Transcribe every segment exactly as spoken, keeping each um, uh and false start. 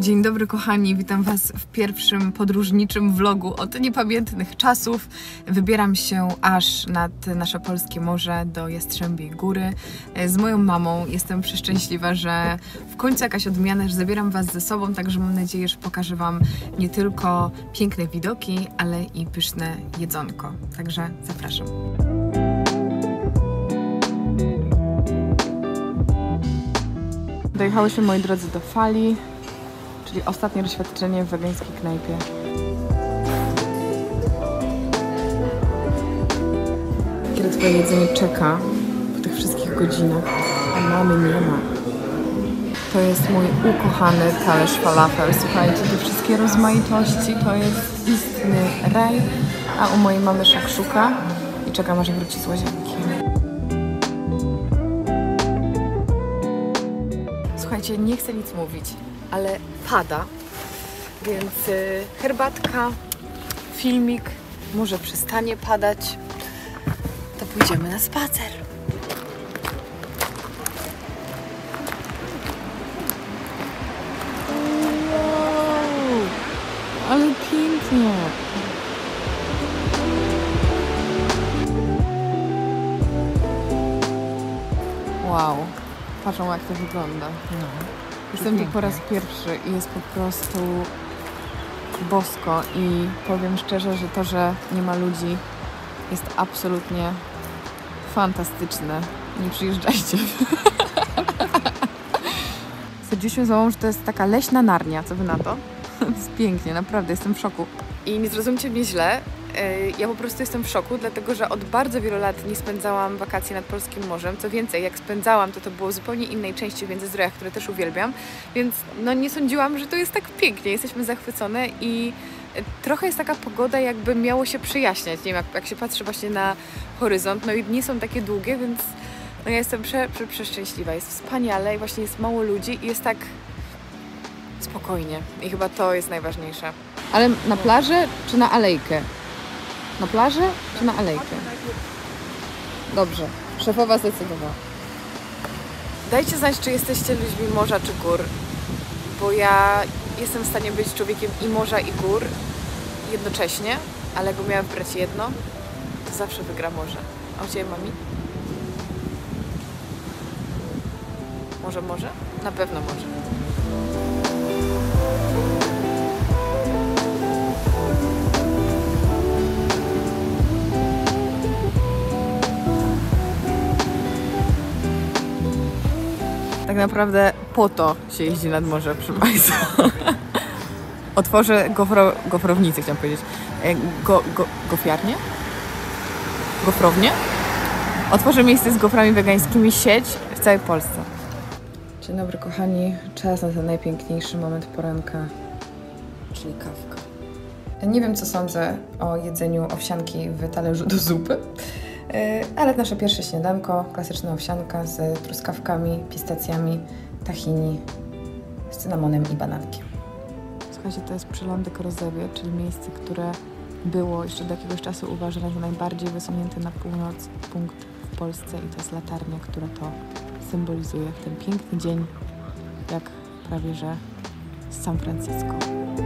Dzień dobry kochani, witam Was w pierwszym podróżniczym vlogu od niepamiętnych czasów. Wybieram się aż nad nasze polskie morze do Jastrzębiej Góry z moją mamą. Jestem przeszczęśliwa, że w końcu jakaś odmiana, że zabieram Was ze sobą, także mam nadzieję, że pokażę Wam nie tylko piękne widoki, ale i pyszne jedzonko. Także zapraszam. Dojechałyśmy, moi drodzy, do Fali, czyli ostatnie doświadczenie w wegańskiej knajpie. Kiedy twoje jedzenie czeka po tych wszystkich godzinach, a mamy nie ma. To jest mój ukochany talerz falafel. Słuchajcie, te wszystkie rozmaitości to jest istny raj, a u mojej mamy szakszuka i czekam, aż wróci z łazienki. Słuchajcie, nie chcę nic mówić, ale pada, więc y, herbatka, filmik, może przestanie padać, to pójdziemy na spacer. Wow, ale pięknie! Wow, patrzą jak to wygląda. No. Jestem tu po raz pierwszy i jest po prostu bosko i powiem szczerze, że to, że nie ma ludzi, jest absolutnie fantastyczne. Nie przyjeżdżajcie. Stwierdziliśmy z mamą, że to jest taka leśna Narnia. Co wy na to? To jest pięknie, naprawdę, jestem w szoku. I nie zrozumcie mnie źle, ja po prostu jestem w szoku, dlatego że od bardzo wielu lat nie spędzałam wakacji nad polskim morzem. Co więcej, jak spędzałam, to to było w zupełnie innej części w Międzyzdrojach, które też uwielbiam, więc no nie sądziłam, że to jest tak pięknie. Jesteśmy zachwycone i trochę jest taka pogoda, jakby miało się przyjaśniać. Nie wiem, jak, jak się patrzy właśnie na horyzont, no i dni są takie długie, więc no ja jestem prze, prze, przeszczęśliwa. Jest wspaniale i właśnie jest mało ludzi i jest tak spokojnie. I chyba to jest najważniejsze. Ale na plażę czy na alejkę? Na plażę czy na alejkę? Dobrze, szefowa zdecydowała. Dajcie znać, czy jesteście ludźmi morza czy gór, bo ja jestem w stanie być człowiekiem i morza i gór jednocześnie, ale jakby miała wybrać jedno, to zawsze wygra morze. A u Ciebie, mami? Może morze? Na pewno morze. Tak naprawdę po to się jeździ nad morze, proszę Państwa. Otworzę gofro, gofrownicę, chciałam powiedzieć. Go, go, gofiarnię? Gofrownię? Otworzę miejsce z goframi wegańskimi, sieć w całej Polsce. Dzień dobry kochani, czas na ten najpiękniejszy moment poranka, czyli kawka. Nie wiem, co sądzę o jedzeniu owsianki w talerzu do zupy, ale nasze pierwsze śniadanko, klasyczna owsianka z truskawkami, pistacjami, tahini, z cynamonem i banankiem. Słuchajcie, to jest przylądek Rozewie, czyli miejsce, które było jeszcze do jakiegoś czasu uważane za najbardziej wysunięty na północ punkt w Polsce i to jest latarnia, która to symbolizuje w ten piękny dzień, jak prawie że z San Francisco.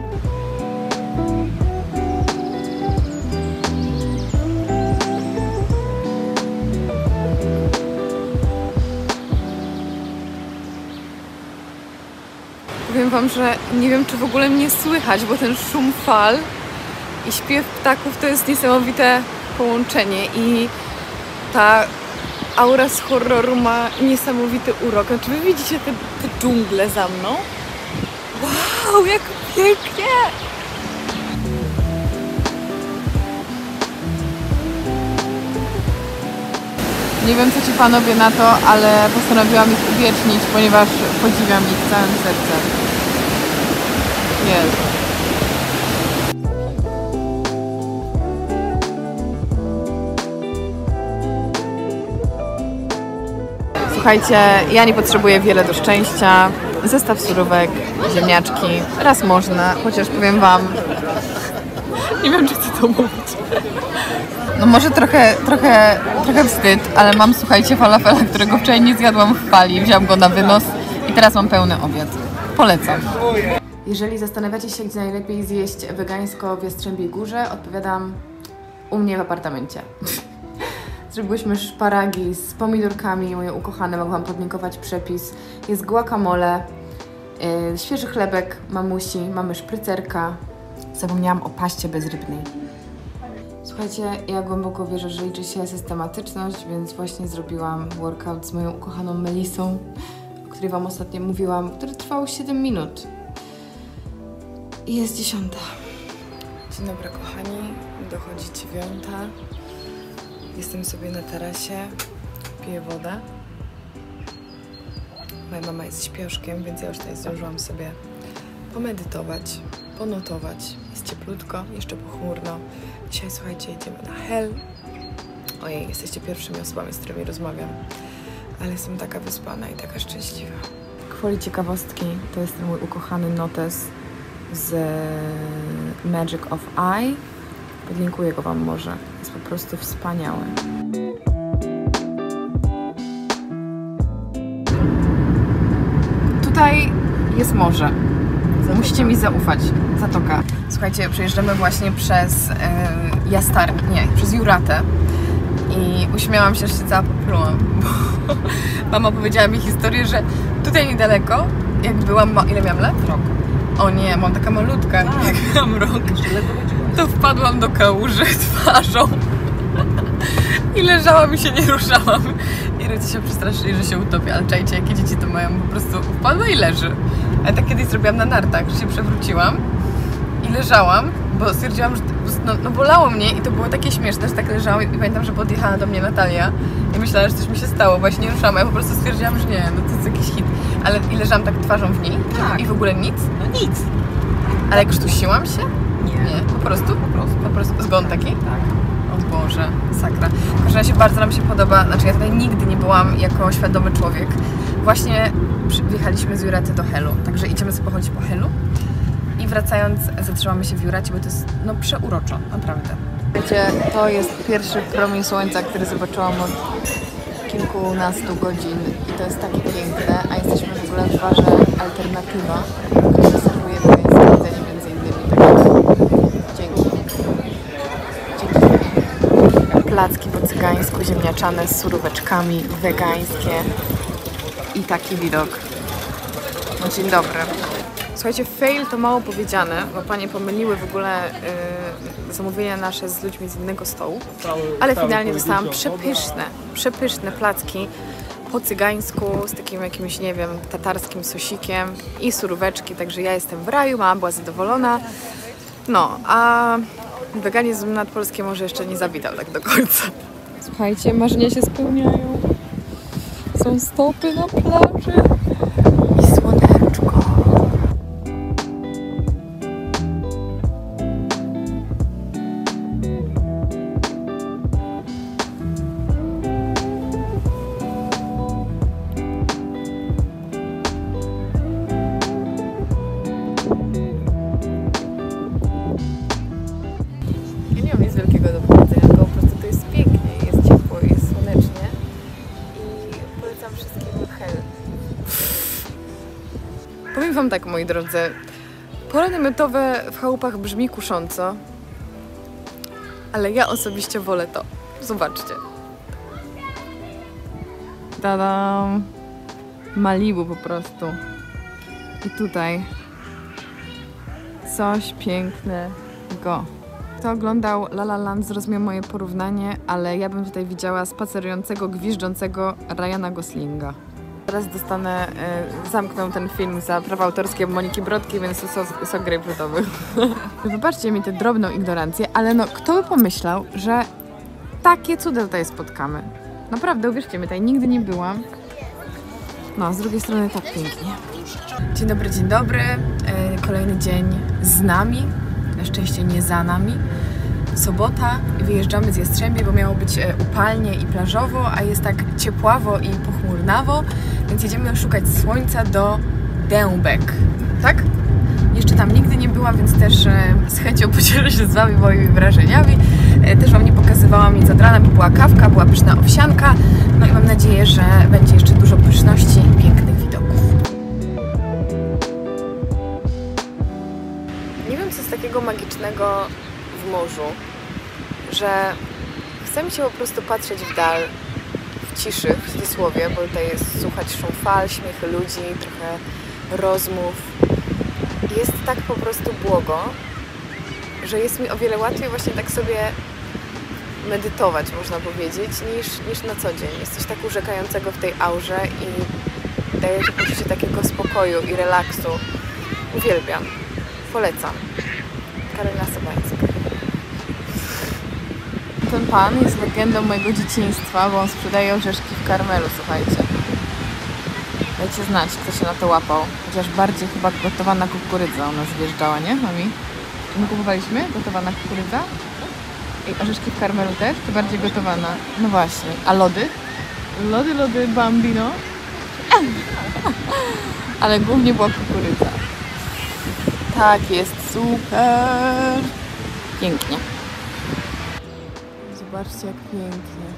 Powiem Wam, że nie wiem, czy w ogóle mnie słychać, bo ten szum fal i śpiew ptaków to jest niesamowite połączenie i ta aura z horroru ma niesamowity urok. Czy Wy widzicie te, te dżungle za mną? Wow, jak pięknie! Nie wiem, co Ci panowie na to, ale postanowiłam ich uwiecznić, ponieważ podziwiam ich całym sercem. Jest. Słuchajcie, ja nie potrzebuję wiele do szczęścia. Zestaw surówek, ziemniaczki, raz można, chociaż powiem Wam, nie wiem, czy chcę to mówić. No może trochę, trochę, trochę wstyd, ale mam, słuchajcie, falafela, którego wczoraj nie zjadłam w Fali. Wziąłam go na wynos i teraz mam pełny obiad. Polecam. Jeżeli zastanawiacie się, gdzie najlepiej zjeść wegańsko w Jastrzębiej Górze, odpowiadam u mnie w apartamencie. Zrobiłyśmy szparagi z pomidorkami, moje ukochane, mogę Wam podlinkować przepis. Jest guacamole, yy, świeży chlebek mamusi, mamy szprycerka. Zapomniałam o paście bezrybnej. Słuchajcie, ja głęboko wierzę, że liczy się systematyczność, więc właśnie zrobiłam workout z moją ukochaną Melisą, o której Wam ostatnio mówiłam, który trwał siedem minut. I jest dziesiąta. Dzień dobry kochani, dochodzi dziewiąta. Jestem sobie na tarasie, piję wodę. Moja mama jest śpioszkiem, więc ja już tutaj zdążyłam sobie pomedytować, ponotować. Jest cieplutko, jeszcze pochmurno. Dzisiaj, słuchajcie, idziemy na Hel. Ojej, jesteście pierwszymi osobami, z którymi rozmawiam. Ale jestem taka wyspana i taka szczęśliwa. Gwoli ciekawostki, to jest ten mój ukochany notes z Magic of Eye. Podlinkuję go Wam może. Jest po prostu wspaniały. Tutaj jest morze. Musicie mi zaufać. Zatoka. Słuchajcie, przejeżdżamy właśnie przez yy, Jastar... Nie, przez Juratę. I uśmiałam się, że się cała poplułam. Bo mama powiedziała mi historię, że tutaj niedaleko, jak byłam... Ma... Ile miałam lat? Rok. O nie, mam taka malutka. A, jak miałam rok, to wpadłam do kałuży twarzą. I leżałam i się nie ruszałam. I rodzice się przestraszyli, że się utopię. Ale czajcie, jakie dzieci to mają, po prostu wpadła i leży. A tak kiedyś zrobiłam na nartach, że się przewróciłam i leżałam, bo stwierdziłam, że no, no bolało mnie i to było takie śmieszne, że tak leżałam i pamiętam, że podjechała do mnie Natalia i myślała, że coś mi się stało, bo ja się nie ruszałam, a ja po prostu stwierdziłam, że nie, no to jest jakiś hit. Ale i leżałam tak twarzą w niej tak. I w ogóle nic? No nic. Ale jak sztusiłam się? Nie. Nie, po prostu? Po prostu. Po prostu. Zgon taki? Tak. O Boże, sakra. W każdym razie bardzo nam się podoba, znaczy ja tutaj nigdy nie byłam jako świadomy człowiek. Właśnie wjechaliśmy z Juraty do Helu, także idziemy sobie pochodzić po Helu. I wracając zatrzymamy się w Juracie, bo to jest no przeuroczo, naprawdę. Wiecie, to jest pierwszy promień słońca, który zobaczyłam od kilkunastu godzin i to jest takie piękne, a jesteśmy w ogóle w barze Alternatywa, który serwuje wegańskie jedzenie między innymi, także dzięki. Dzięki. Placki po cygańsku, ziemniaczane z suróweczkami, wegańskie i taki widok. No dzień dobry. Słuchajcie, fail to mało powiedziane, bo panie pomyliły w ogóle yy, zamówienia nasze z ludźmi z innego stołu, ale finalnie dostałam przepyszne, przepyszne placki po cygańsku z takim jakimś, nie wiem, tatarskim sosikiem i suróweczki, także ja jestem w raju, mama była zadowolona. No, a weganizm nadpolskie może jeszcze nie zawitał tak do końca. Słuchajcie, marzenia się spełniają. Są stopy na plaży i słoneczko. Ja nie mam nic wielkiego do powiedzenia, tylko po prostu to jest pięknie, jest ciepło, jest słonecznie i polecam wszystkim Hel. Powiem Wam tak, moi drodzy, pole namiotowe w chałupach brzmi kusząco, ale ja osobiście wolę to. Zobaczcie. Tadam! Malibu po prostu. I tutaj coś pięknego. Kto oglądał La La Land, zrozumiał moje porównanie, ale ja bym tutaj widziała spacerującego, gwiżdżącego Ryana Goslinga. Teraz dostanę, y, zamknę ten film za prawa autorskie Moniki Brodki, więc sos, sok grejpfrutowy. Wybaczcie mi tę drobną ignorancję, ale no kto by pomyślał, że takie cuda tutaj spotkamy. Naprawdę, uwierzcie mi, tutaj nigdy nie byłam. No, a z drugiej strony tak pięknie. Dzień dobry, dzień dobry. Y, kolejny dzień z nami. Na szczęście nie za nami. Sobota, wyjeżdżamy z Jastrzębia, bo miało być upalnie i plażowo, a jest tak ciepławo i pochmurnawo, więc jedziemy szukać słońca do Dębek, tak? Jeszcze tam nigdy nie byłam, więc też z chęcią podzielę się z Wami moimi wrażeniami. Też Wam nie pokazywałam nic od rana, bo była kawka, była pyszna owsianka, no i mam nadzieję, że będzie jeszcze dużo pyszności i pięknych widoków. w morzu, że chce mi się po prostu patrzeć w dal, w ciszy, w cudzysłowie, bo tutaj jest słuchać szum fal, śmiechy ludzi, trochę rozmów. Jest tak po prostu błogo, że jest mi o wiele łatwiej właśnie tak sobie medytować, można powiedzieć, niż, niż na co dzień. Jest coś tak urzekającego w tej aurze i daje to poczucie takiego spokoju i relaksu. Uwielbiam. Polecam. Karolina Sobańska. Ten pan jest legendą mojego dzieciństwa, bo on sprzedaje orzeszki w karmelu, słuchajcie. Dajcie znać, kto się na to łapał. Chociaż bardziej chyba gotowana kukurydza u nas wjeżdżała, nie, mami? Czy my kupowaliśmy gotowana kukurydza? I orzeszki w karmelu też? Czy bardziej gotowana? No właśnie. A lody? Lody, lody, bambino. Ale głównie była kukurydza. Tak, jest super. Pięknie. Zobaczcie, jak pięknie.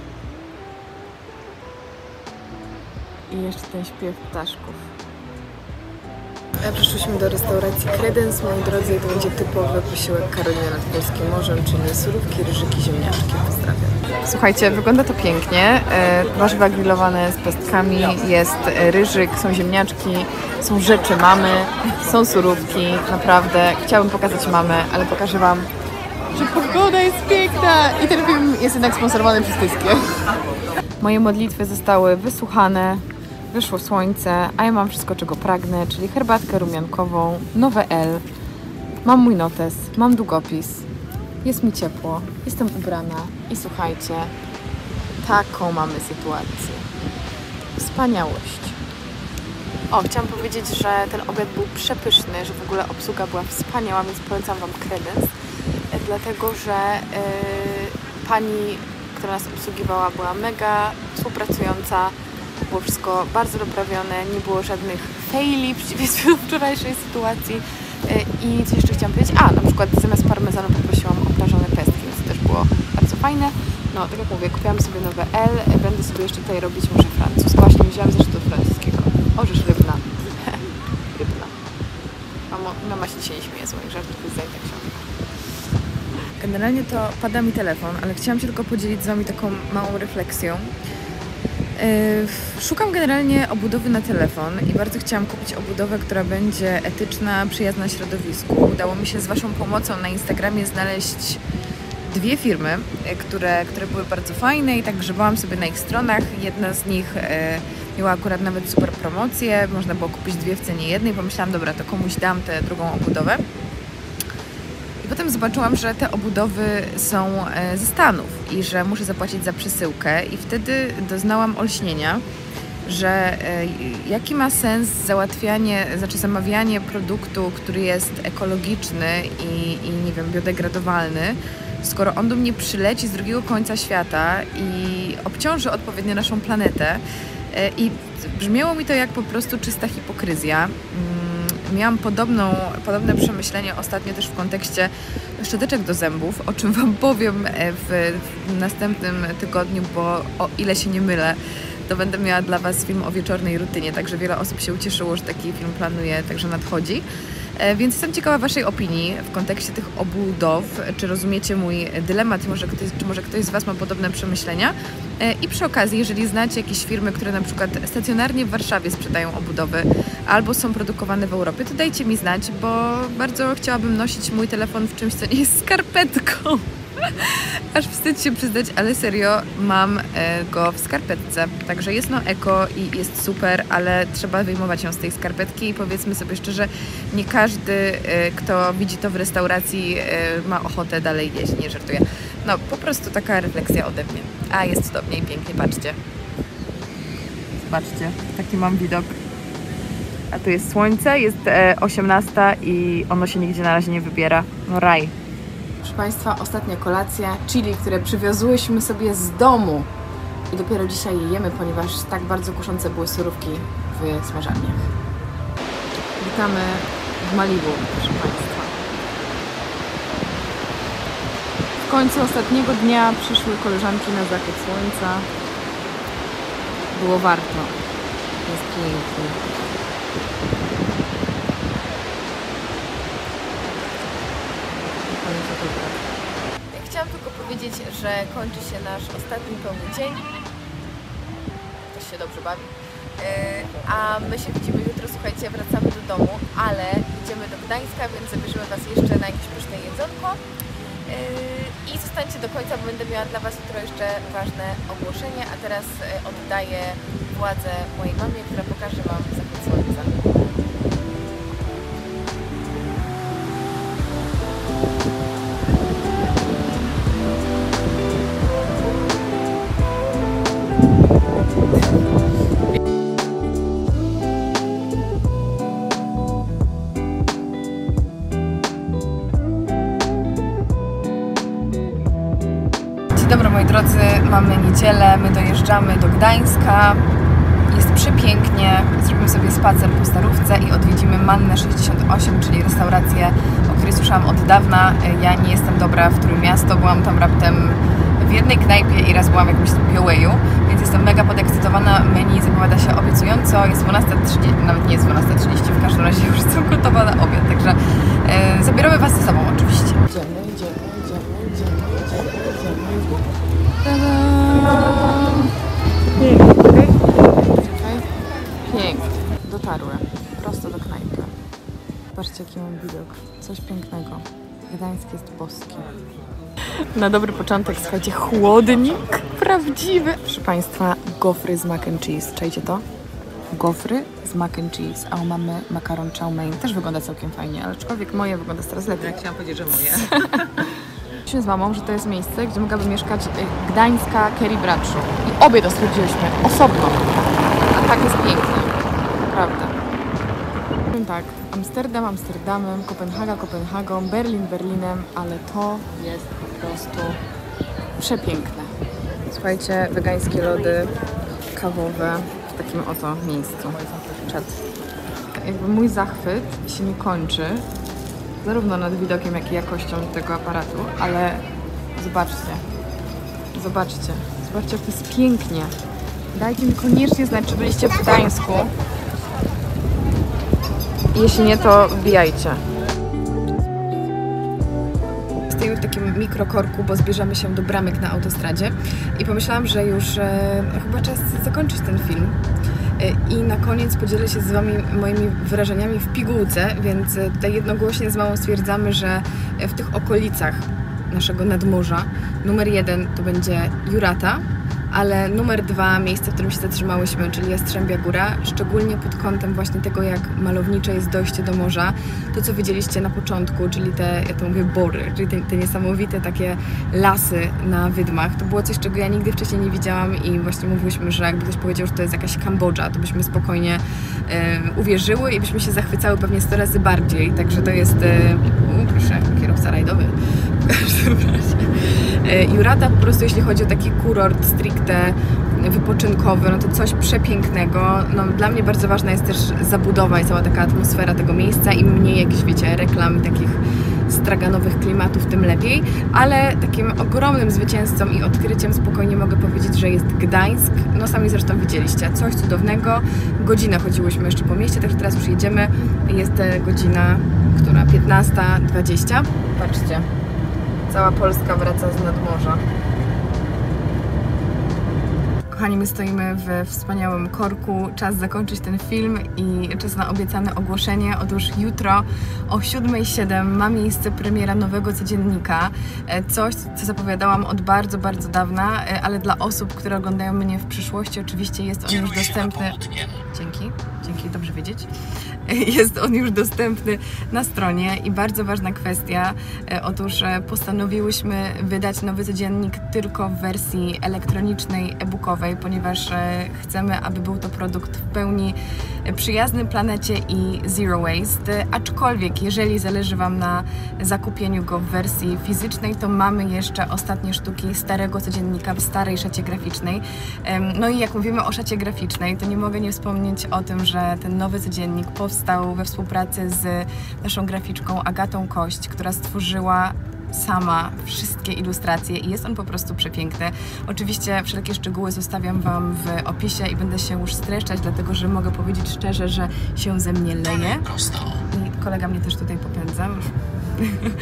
I jeszcze ten śpiew ptaszków. Przyszliśmy do restauracji Credence, moi drodzy, i to będzie typowy posiłek Karoliny nad Polskim Morzem, czyli surówki, ryżyki, ziemniaczki. Pozdrawiam. Słuchajcie, wygląda to pięknie. Warzywa grillowane z pestkami, jest ryżyk, są ziemniaczki, są rzeczy mamy, są surówki, naprawdę. Chciałabym pokazać mamę, ale pokażę wam, że pogoda jest piękna i ten film jest jednak sponsorowany przez Tyskie. Moje modlitwy zostały wysłuchane. Wyszło słońce, a ja mam wszystko, czego pragnę, czyli herbatkę rumiankową, nowe L, mam mój notes, mam długopis, jest mi ciepło, jestem ubrana i słuchajcie, taką mamy sytuację. Wspaniałość. O, chciałam powiedzieć, że ten obiad był przepyszny, że w ogóle obsługa była wspaniała, więc polecam wam Credence, dlatego że yy, pani, która nas obsługiwała, była mega współpracująca. Było wszystko bardzo doprawione, nie było żadnych faili w przeciwieństwie do wczorajszej sytuacji. I co jeszcze chciałam powiedzieć? A, na przykład zamiast parmezanu poprosiłam o prażone pestki, więc to też było bardzo fajne. No, tak jak mówię, kupiłam sobie nowe L, będę sobie jeszcze tutaj robić może francusko. Właśnie wziąłam zresztą do francuskiego. Orzesz rybna. Rybna. Mamo, mama się dzisiaj nie śmieje z moich żartów, więc zajmę książkę. Generalnie to pada mi telefon, ale chciałam się tylko podzielić z wami taką małą refleksją. Szukam generalnie obudowy na telefon i bardzo chciałam kupić obudowę, która będzie etyczna, przyjazna środowisku. Udało mi się z waszą pomocą na Instagramie znaleźć dwie firmy, które, które były bardzo fajne i tak grzebałam sobie na ich stronach. Jedna z nich e, miała akurat nawet super promocję, można było kupić dwie w cenie jednej. Pomyślałam, dobra, to komuś dam tę drugą obudowę. Potem zobaczyłam, że te obudowy są ze Stanów i że muszę zapłacić za przesyłkę i wtedy doznałam olśnienia, że jaki ma sens załatwianie, znaczy zamawianie produktu, który jest ekologiczny i, i nie wiem, biodegradowalny, skoro on do mnie przyleci z drugiego końca świata i obciąży odpowiednio naszą planetę. I brzmiało mi to jak po prostu czysta hipokryzja. Miałam podobną, podobne przemyślenie ostatnio też w kontekście szczoteczek do zębów, o czym wam powiem w, w następnym tygodniu, bo o ile się nie mylę, to będę miała dla was film o wieczornej rutynie, także wiele osób się ucieszyło, że taki film planuję, także nadchodzi. Więc jestem ciekawa waszej opinii w kontekście tych obudow, czy rozumiecie mój dylemat, może ktoś, czy może ktoś z was ma podobne przemyślenia. I przy okazji, jeżeli znacie jakieś firmy, które na przykład stacjonarnie w Warszawie sprzedają obudowy albo są produkowane w Europie, to dajcie mi znać, bo bardzo chciałabym nosić mój telefon w czymś, co nie jest skarpetką. Aż wstyd się przyznać, ale serio, mam go w skarpetce. Także jest no eko i jest super, ale trzeba wyjmować ją z tej skarpetki i powiedzmy sobie szczerze, nie każdy, kto widzi to w restauracji, ma ochotę dalej jeść, nie żartuję. No, po prostu taka refleksja ode mnie. A, jest cudownie i pięknie, patrzcie. Zobaczcie, taki mam widok. A tu jest słońce, jest osiemnasta i ono się nigdzie na razie nie wybiera. No raj. Proszę Państwa, ostatnia kolacja, chili, które przywiozłyśmy sobie z domu i dopiero dzisiaj je jemy, ponieważ tak bardzo kuszące były surówki w smażalniach. Witamy w Malibu, proszę Państwa. W końcu ostatniego dnia przyszły koleżanki na zachód słońca. Było warto. Jest pięknie. Fotograf. chciałam tylko powiedzieć, że kończy się nasz ostatni pełny dzień. Ktoś się dobrze bawi. A my się widzimy jutro, słuchajcie, wracamy do domu, ale idziemy do Gdańska, więc zabierzemy Was jeszcze na jakieś pyszne jedzonko. I zostańcie do końca, bo będę miała dla Was jutro jeszcze ważne ogłoszenie, a teraz oddaję władzę mojej mamie, która pokaże Wam zachód słońca. Dobra, moi drodzy, mamy niedzielę, my dojeżdżamy do Gdańska, jest przepięknie, zrobimy sobie spacer po Starówce i odwiedzimy Mannę sześćdziesiąt osiem, czyli restaurację, o której słyszałam od dawna. Ja nie jestem dobra w Trójmiasto, byłam tam raptem w jednej knajpie i raz byłam w jakimś Białeju, więc jestem mega podekscytowana, menu zapowiada się obiecująco, jest dwunasta trzydzieści, nawet nie jest dwunasta trzydzieści, w każdym razie już jestem gotowa na obiad, także e, zabieramy Was ze sobą oczywiście. Idziemy, idziemy, idziemy, idziemy, idziemy, idziemy. Pięknie. Pięknie. Dotarłem. Prosto do knajpy. Patrzcie, jaki mam widok. Coś pięknego. Gdańsk jest boski. Na dobry początek, słuchajcie, chłodnik prawdziwy. Proszę Państwa, gofry z mac and cheese. Czajcie to? Gofry z mac and cheese, a mamy makaron chow mein. Też wygląda całkiem fajnie, ale aczkolwiek moje wygląda coraz lepiej. Ja chciałam powiedzieć, że moje. Z mamą, że to jest miejsce, gdzie mogłaby mieszkać gdańska Carrie Bradshaw. I obie to stwierdziłyśmy osobno. A tak jest pięknie. Prawda. Powiem tak, Amsterdam Amsterdamem, Kopenhaga Kopenhagą, Berlin Berlinem, ale to jest po prostu przepiękne. Słuchajcie, wegańskie lody kawowe w takim oto miejscu. Czad. Jakby mój zachwyt się nie kończy. Zarówno nad widokiem, jak i jakością tego aparatu, ale zobaczcie, zobaczcie, zobaczcie, jak to jest pięknie. Dajcie mi koniecznie znać, czy byliście w Gdańsku. Jeśli nie, to wbijajcie. Stoimy w takim mikrokorku, bo zbierzamy się do bramek na autostradzie i pomyślałam, że już e, chyba czas zakończyć ten film. I na koniec podzielę się z Wami moimi wrażeniami w pigułce, więc tutaj jednogłośnie z mamą stwierdzamy, że w tych okolicach naszego nadmorza numer jeden to będzie Jurata, ale numer dwa, miejsce, w którym się zatrzymałyśmy, czyli Jastrzębia Góra, szczególnie pod kątem właśnie tego, jak malownicze jest dojście do morza. To, co widzieliście na początku, czyli te, ja to mówię, bory, czyli te, te niesamowite takie lasy na wydmach. To było coś, czego ja nigdy wcześniej nie widziałam i właśnie mówiłyśmy, że jakby ktoś powiedział, że to jest jakaś Kambodża, to byśmy spokojnie e, uwierzyły i byśmy się zachwycały pewnie sto razy bardziej. Także to jest, e, u, proszę, kierowca rajdowy. W każdym razie. Jurata po prostu, jeśli chodzi o taki kurort stricte wypoczynkowy, no to coś przepięknego. No, dla mnie bardzo ważna jest też zabudowa i cała taka atmosfera tego miejsca. Im mniej jakichś, wiecie, reklam i takich straganowych klimatów, tym lepiej. Ale takim ogromnym zwycięzcą i odkryciem spokojnie mogę powiedzieć, że jest Gdańsk. No sami zresztą widzieliście. Coś cudownego. Godzinę chodziłyśmy jeszcze po mieście, także teraz już jedziemy. Jest godzina, która? piętnasta dwadzieścia. Patrzcie. Cała Polska wraca z nadmorza. Kochani, my stoimy w wspaniałym korku. Czas zakończyć ten film i czas na obiecane ogłoszenie. Otóż jutro o siódmej siedem ma miejsce premiera nowego codziennika. Coś, co zapowiadałam od bardzo, bardzo dawna, ale dla osób, które oglądają mnie w przyszłości, oczywiście jest on już dostępny. Dzięki, dzięki, dobrze wiedzieć. Jest on już dostępny na stronie i bardzo ważna kwestia. Otóż postanowiłyśmy wydać nowy codziennik tylko w wersji elektronicznej, e-bookowej, ponieważ chcemy, aby był to produkt w pełni przyjazny planecie i zero waste. Aczkolwiek, jeżeli zależy Wam na zakupieniu go w wersji fizycznej, to mamy jeszcze ostatnie sztuki starego codziennika w starej szacie graficznej. No i jak mówimy o szacie graficznej, to nie mogę nie wspomnieć o tym, że ten nowy codziennik powstał we współpracy z naszą graficzką Agatą Kość, która stworzyła sama wszystkie ilustracje i jest on po prostu przepiękny. Oczywiście wszelkie szczegóły zostawiam Wam w opisie i będę się już streszczać, dlatego że mogę powiedzieć szczerze, że się ze mnie leje. I kolega mnie też tutaj popędza.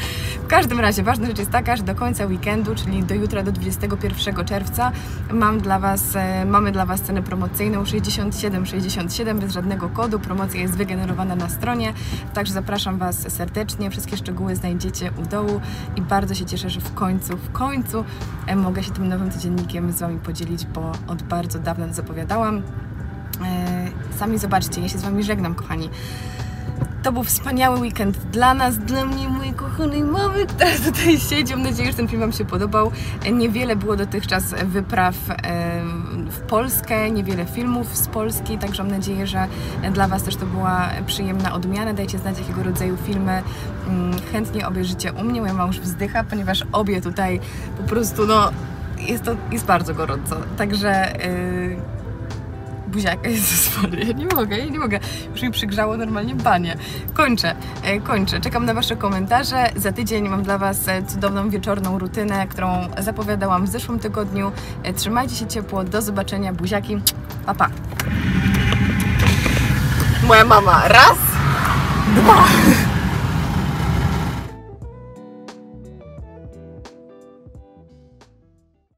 W każdym razie ważna rzecz jest taka, że do końca weekendu, czyli do jutra, do dwudziestego pierwszego czerwca mam dla Was, mamy dla Was cenę promocyjną sześćdziesiąt siedem sześćdziesiąt siedem bez żadnego kodu. Promocja jest wygenerowana na stronie, także zapraszam Was serdecznie. Wszystkie szczegóły znajdziecie u dołu i bardzo się cieszę, że w końcu, w końcu mogę się tym nowym codziennikiem z Wami podzielić, bo od bardzo dawna to zapowiadałam. Sami zobaczcie, ja się z Wami żegnam, kochani. To był wspaniały weekend dla nas, dla mnie i mojej kochanej mamy, która tutaj siedzi. Mam nadzieję, że ten film Wam się podobał. Niewiele było dotychczas wypraw w Polskę, niewiele filmów z Polski, także mam nadzieję, że dla Was też to była przyjemna odmiana. Dajcie znać, jakiego rodzaju filmy chętnie obejrzycie u mnie. Moja mąż wzdycha, ponieważ obie tutaj po prostu, no, jest to jest bardzo gorąco. Także yy, buziaka, Jezus Maria, ja nie mogę, ja nie mogę. Już mi przygrzało normalnie banie. Kończę, e, kończę. Czekam na Wasze komentarze. Za tydzień mam dla Was cudowną wieczorną rutynę, którą zapowiadałam w zeszłym tygodniu. E, trzymajcie się ciepło, do zobaczenia, buziaki, pa pa. Moja mama, raz, dwa.